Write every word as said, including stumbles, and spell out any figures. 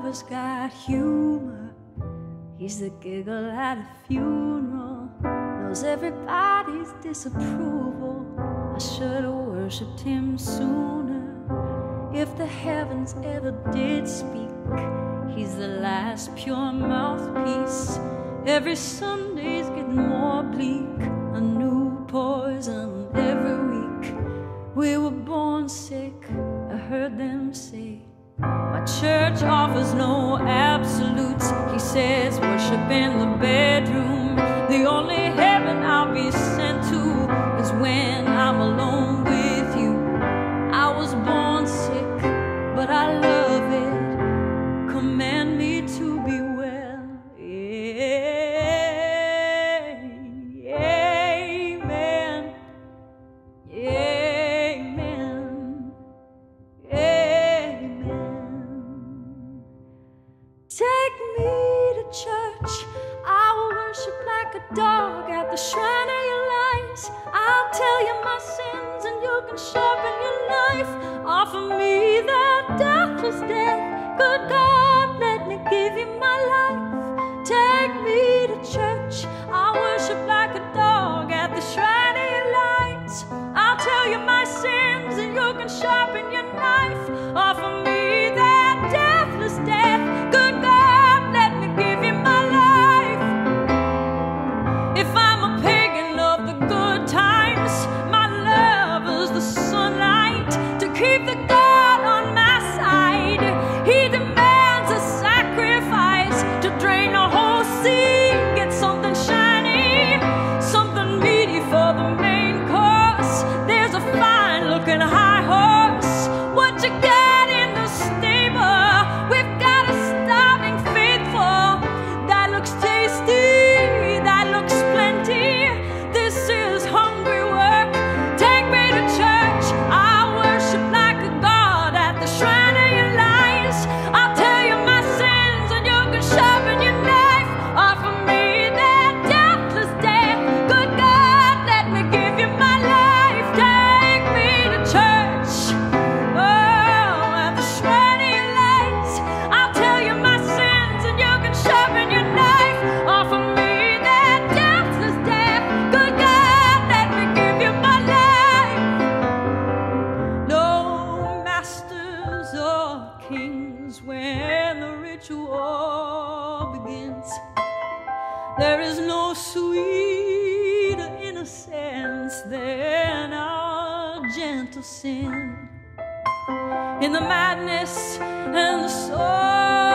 lover's got humor. He's the giggle at a funeral, knows everybody's disapproval. I should have worshipped him sooner. If the heavens ever did speak, he's the last pure mouthpiece. Every Sunday's getting more bleak, a new poison every week. We were born sick, I heard them say. My church offers no absolutes. He says worship in the bedroom. The only heaven I'll be sent to is when I'm alone with you. I was born sick, but I love it. Command me to be well. Amen. Amen. Amen. Take me to church. I will worship like a dog at the shrine of your lies. I'll tell you my sins and you can sharpen your knife. Offer me that deathless death. Good God, let me give you my life. Take me to church. I'll worship like a dog at the shrine of your lights. I'll tell you my sins and you can sharpen your knife. Offer me that deathless death. Good God, let me give you my life. If I'm a pagan of the good times, my love is the sunlight to keep the God on my side. He demands a sacrifice to drain the whole sea. Get something shiny, something meaty for the main course. There's a fine looking high horse. What you got in the stable? We've got a starving faithful. That looks tasty, that looks plenty. This is hungry work. Take me to church. I'll worship like a god at the shrine of your lies. I'll tell you my sins and you can sharpen your knife. Offer me that deathless death. Good God, let me give you my life. Take me to church. Oh, at the shrine of your lies. I'll tell you my sins and you can sharpen your knife. Offer me that deathless death. Good God, let me give you my life. No masters or kings when the ritual begins. There is no sweeter innocence than our gentle sin. In the madness and the sorrow